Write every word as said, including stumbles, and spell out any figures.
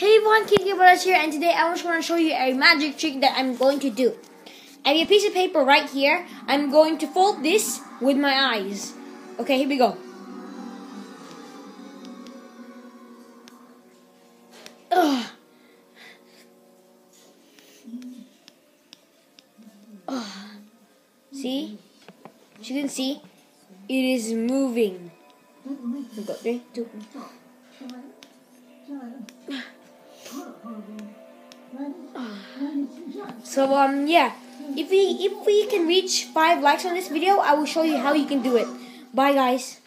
Hey everyone, Kiki Brothers here, and today I just want to show you a magic trick that I'm going to do. I have a piece of paper right here. I'm going to fold this with my eyes. Okay, here we go. Ugh. Ugh. See? As you can see, it is moving. We go three, two. So um yeah, if we if we can reach five likes on this video, I will show you how you can do it. Bye guys.